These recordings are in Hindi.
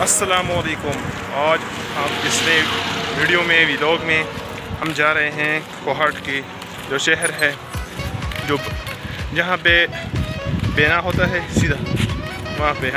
अस्सलामुअलैकुम। आज हम पिछले वीडियो में व्लॉग में हम जा रहे हैं कोहाट की जो शहर है, जो जहाँ पे बेना होता है सीधा वहाँ पे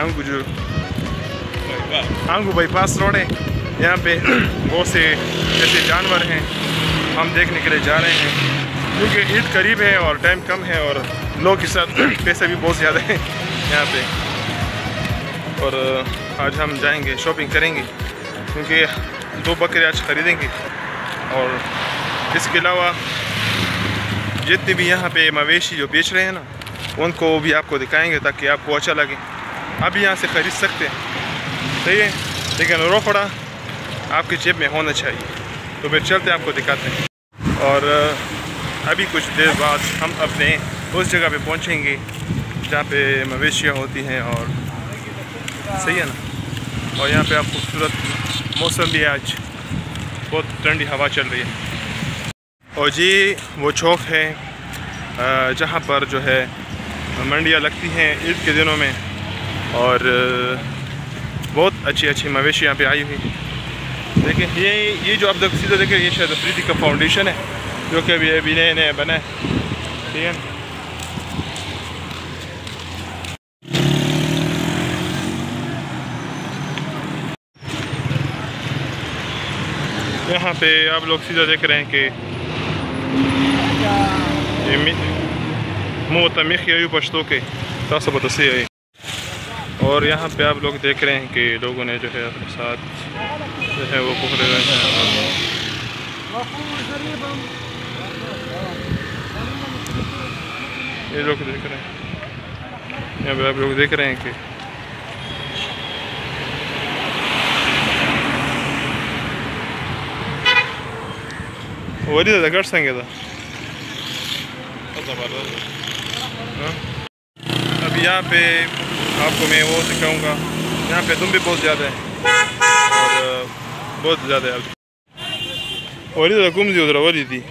हांगू बाईपास रोड है। यहाँ पे बहुत से जैसे जानवर हैं हम देखने के लिए जा रहे हैं, क्योंकि ईद करीब है और टाइम कम है और लोग के साथ पैसे भी बहुत ज़्यादा हैं यहाँ पे। और आज हम जाएंगे शॉपिंग करेंगे, क्योंकि 2 बकरे आज ख़रीदेंगे। और इसके अलावा जितने भी यहाँ पे मवेशी जो बेच रहे हैं ना, उनको भी आपको दिखाएंगे ताकि आपको अच्छा लगे। आप भी यहाँ से ख़रीद सकते हैं, सही है, लेकिन रोकड़ा आपकी जेब में होना चाहिए। तो फिर चलते आपको दिखाते हैं। और अभी कुछ देर बाद हम अपने उस जगह पे पहुँचेंगे जहाँ पे मवेशियाँ होती हैं, और सही है ना। और यहाँ पे आप खूबसूरत मौसम भी है, आज बहुत ठंडी हवा चल रही है। और जी वो चौक है जहाँ पर जो है मंडियाँ लगती हैं ईद के दिनों में, और बहुत अच्छी अच्छी मवेशी यहाँ पे आई हुई। देखिए ये जो आप सीधा देखें, ये शायद अफरीदी का फाउंडेशन है, जो कि अभी नए नए बना है, ठीक है। यहाँ पे आप लोग सीधा देख रहे हैं कि मुतमिख यू पश्तो के तासबत से है। और यहाँ पे आप लोग देख रहे हैं कि लोगों ने जो है अपने साथ जो है वो पकड़े हुए हैं। ये लोग देख रहे हैं, यहाँ पे आप लोग देख रहे हैं कि वही कर सकेंगे था। अब यहाँ पे आपको मैं वो सिखाऊंगा। यहाँ पे तुम भी बहुत ज़्यादा है और बहुत ज़्यादा है। वही घूम दी उधर वही थी।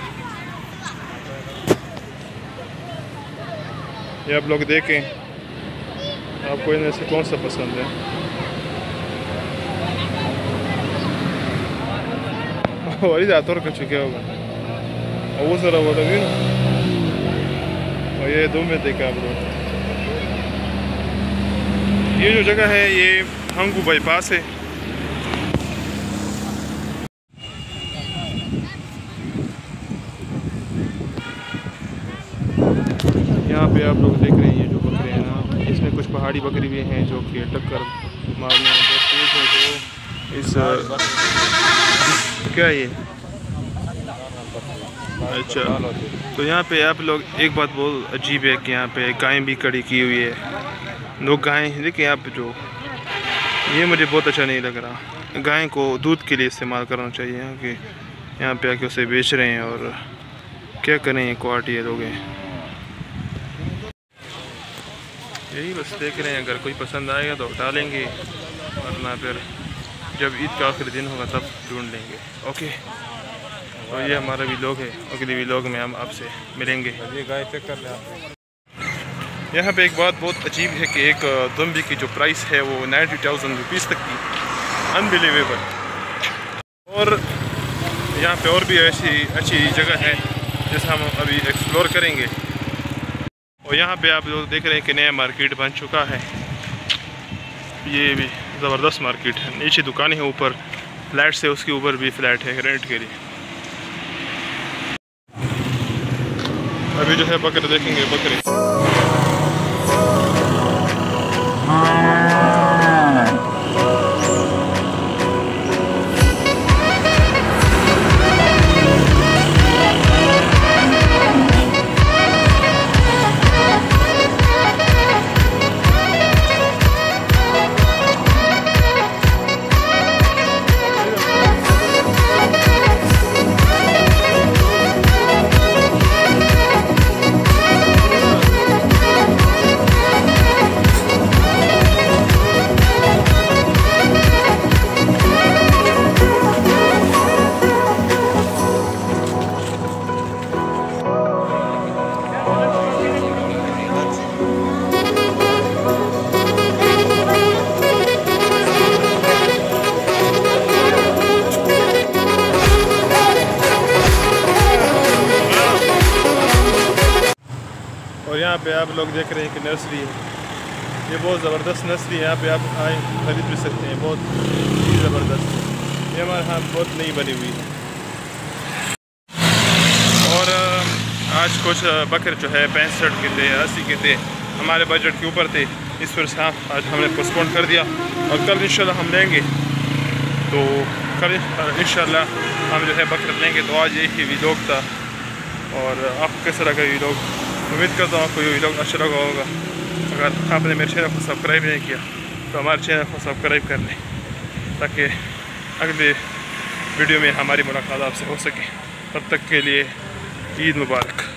ये आप लोग देखें, आपको इनमें से कौन सा पसंद है। वही जातोर कर चुके होगा वो सर वो लगी ना। और ये 2 में देखा आप लोग, ये जो जगह है ये हांगू बाईपास है। यहाँ पे आप लोग देख रहे हैं ये जो बकरे हैं ना, इसमें कुछ पहाड़ी बकरी भी हैं जो कि टक्कर मारने में बहुत तेज है। तो इस क्या ये अच्छा, तो यहाँ पे आप लोग एक बात बहुत अजीब है कि यहाँ पे गायें भी खड़ी की हुई है। लोग गायें देखिए यहाँ पे, जो ये मुझे बहुत अच्छा नहीं लग रहा। गाय को दूध के लिए इस्तेमाल करना चाहिए, यहाँ पे आके उसे बेच रहे हैं। और क्या करें कोहाट ये लोग हैं। यही बस देख रहे हैं, अगर कोई पसंद आएगा तो उठा लेंगे, वरना फिर जब ईद का आखिरी दिन होगा तब ढूंढ लेंगे। ओके, तो ये हमारा व्लॉग है। अगले व्लॉग में हम आपसे मिलेंगे। ये गाय चेक कर लें। यहाँ पे एक बात बहुत अजीब है कि एक दुम्बी की जो प्राइस है वो 90,000 रुपीज़ तक की, अनबिलीवेबल। और यहाँ पे और भी ऐसी अच्छी जगह है जिसे हम अभी एक्सप्लोर करेंगे। और यहाँ पे आप लोग देख रहे हैं कि नया मार्केट बन चुका है। ये भी ज़बरदस्त मार्केट है। नीचे दुकानें हैं, ऊपर फ्लैट से उसके ऊपर भी फ्लैट है रेंट के लिए। अभी जो है बकरे देखेंगे, बकरे यहाँ पे आप लोग देख रहे हैं कि नर्सरी है, ये बहुत ज़बरदस्त नर्सरी है। यहाँ पे आप आए खरीद भी सकते हैं, बहुत ही ज़बरदस्त। ये हमारे यहाँ बहुत नई बनी हुई है। और आज कुछ बकरे जो है 65 के थे, 80 के थे, हमारे बजट के ऊपर थे, इस वजह से आज हमने पोस्टपोन कर दिया और कल इंशाल्लाह हम लेंगे। तो कल इंशाल्लाह हम जो है बकरे लेंगे। तो आज यही व्लॉग था और आपको कैसा लगा व्लॉग, उम्मीद करता हूँ आपको ये व्लॉग अच्छा लगा होगा। अगर आपने मेरे चैनल को सब्सक्राइब नहीं किया तो हमारे चैनल को सब्सक्राइब कर लें, ताकि अगले वीडियो में हमारी मुलाकात आपसे हो सके। तब तक के लिए ईद मुबारक।